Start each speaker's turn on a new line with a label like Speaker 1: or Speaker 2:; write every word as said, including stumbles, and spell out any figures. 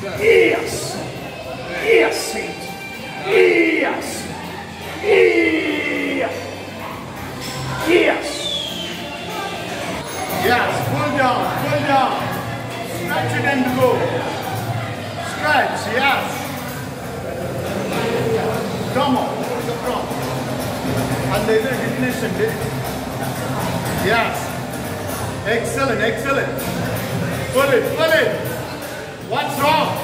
Speaker 1: Yes. Yes, Saint. Yes. Yes. Yes.
Speaker 2: Yes, pull down, pull down. Stretch it and go. Stretch, yes. Come on, come. And the other definition, yes. Excellent, excellent. Pull it, pull it. What's wrong?